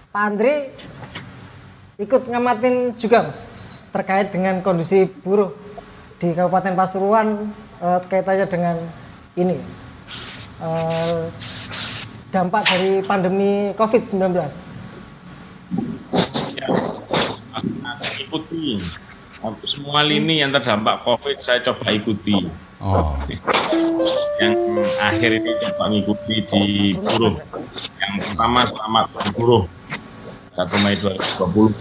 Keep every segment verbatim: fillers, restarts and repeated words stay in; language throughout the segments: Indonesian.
Pak Andri ikut ngamatin juga Mas terkait dengan kondisi buruh di Kabupaten Pasuruan eh, kaitannya dengan ini eh, dampak dari pandemi covid sembilan belas. Ya, ikuti semua lini yang terdampak COVID saya coba ikuti. Oh. Yang akhir ini coba mengikuti di buruh. Yang pertama selamat buruh satu Mei dua ribu dua puluh.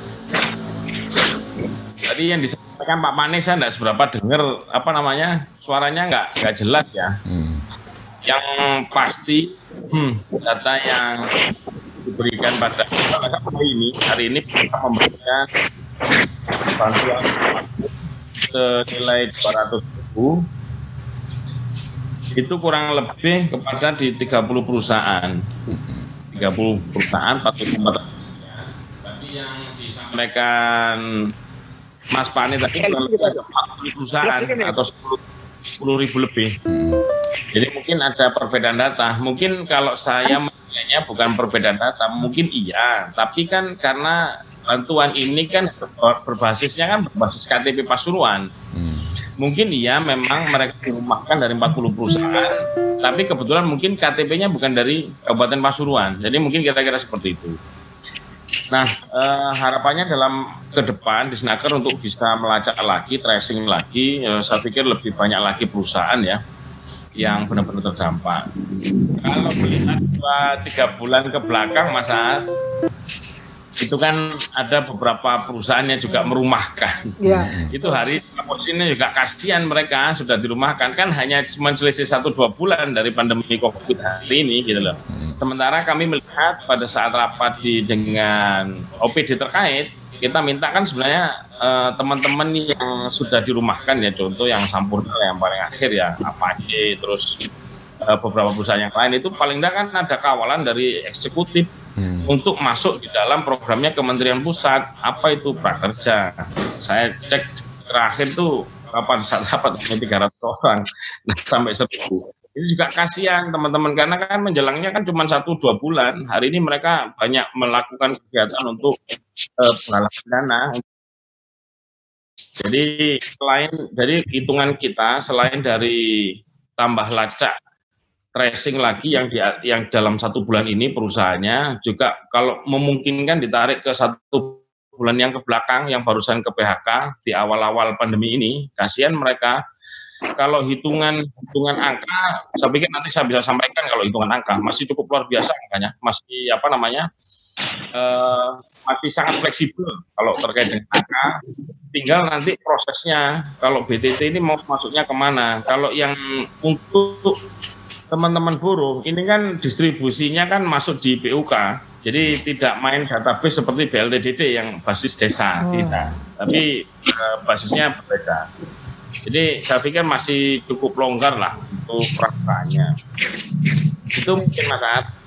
Tadi yang disampaikan Pak Manis saya tidak seberapa dengar apa namanya suaranya nggak nggak jelas ya. Hmm. Yang pasti hmm, data yang diberikan pada hari ini hari ini kita memberikan bantuan senilai dua ratus ribu itu kurang lebih kepada di tiga puluh perusahaan tiga puluh perusahaan empat puluh tempat. Tapi yang disampaikan Mas Pani tadi kurang lebih ada empat puluh perusahaan atau sepuluh ribu lebih. Jadi mungkin ada perbedaan data. Mungkin kalau saya melihatnya bukan perbedaan data, mungkin iya. Tapi kan karena bantuan ini kan berbasisnya kan berbasis K T P Pasuruan. Mungkin iya memang mereka dirumahkan dari empat puluh perusahaan, tapi kebetulan mungkin K T P-nya bukan dari Kabupaten Pasuruan. Jadi mungkin kira-kira seperti itu. Nah, eh, harapannya dalam ke depan di Snaker untuk bisa melacak lagi, tracing lagi, eh, saya pikir lebih banyak lagi perusahaan ya yang benar-benar terdampak. Kalau melihat dua tiga bulan ke belakang, Mas Saad, itu kan ada beberapa perusahaan yang juga merumahkan. Ya. Itu hari posisinya juga kasihan mereka sudah dirumahkan kan hanya cuma selisih satu dua bulan dari pandemi COVID hari ini gitu loh. Sementara kami melihat pada saat rapat di dengan O P D terkait, kita minta kan sebenarnya eh, teman-teman yang sudah dirumahkan ya, contoh yang Sampurna yang paling akhir ya, Apache, terus eh, beberapa perusahaan yang lain itu paling tidak kan ada kawalan dari eksekutif hmm. untuk masuk di dalam programnya Kementerian Pusat. Apa itu prakerja? Saya cek terakhir tuh kapan saat rapat tiga ratus orang, nah, sampai seribu. Ini juga kasihan teman-teman karena kan menjelangnya kan cuma satu dua bulan. Hari ini mereka banyak melakukan kegiatan untuk eh, penggalangan dana. Jadi selain dari hitungan kita, selain dari tambah lacak tracing lagi yang di, yang dalam satu bulan ini perusahaannya juga kalau memungkinkan ditarik ke satu bulan yang ke belakang yang barusan ke P H K di awal-awal pandemi ini. Kasihan mereka. Kalau hitungan hitungan angka, saya pikir nanti saya bisa sampaikan kalau hitungan angka masih cukup luar biasa angkanya, masih apa namanya, uh, masih sangat fleksibel kalau terkait dengan angka. Tinggal nanti prosesnya, kalau B T T ini mau masuknya kemana? Kalau yang untuk teman-teman buruh, ini kan distribusinya kan masuk di P U K, jadi tidak main database seperti B L T D D yang basis desa, hmm. tidak. Tapi uh, basisnya berbeda. Jadi saya pikir masih cukup longgar lah untuk perasaannya. Itu mungkin Mas Saad.